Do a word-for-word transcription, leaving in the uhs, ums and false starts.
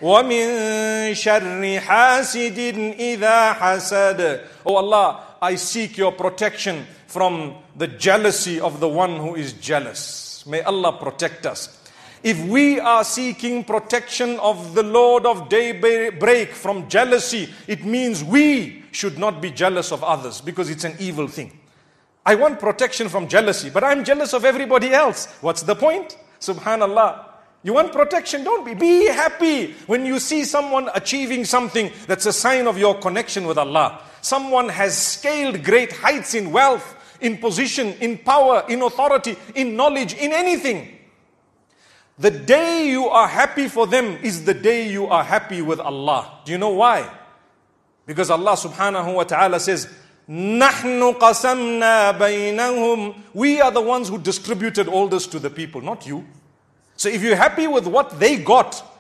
وَمِن شَرِّ حَاسِدٍ إِذَا حَسَدَ. Oh Allah, I seek your protection from the jealousy of the one who is jealous. May Allah protect us. If we are seeking protection of the Lord of daybreak from jealousy, it means we should not be jealous of others, because it's an evil thing. I want protection from jealousy, but I'm jealous of everybody else. What's the point? Subhanallah. You want protection? Don't be. Be happy when you see someone achieving something that's a sign of your connection with Allah. Someone has scaled great heights in wealth, in position, in power, in authority, in knowledge, in anything. The day you are happy for them is the day you are happy with Allah. Do you know why? Because Allah subhanahu wa ta'ala says, نَحْنُ قَسَمْنَا بَيْنَهُمْ. We are the ones who distributed all this to the people, not you. So if you're happy with what they got,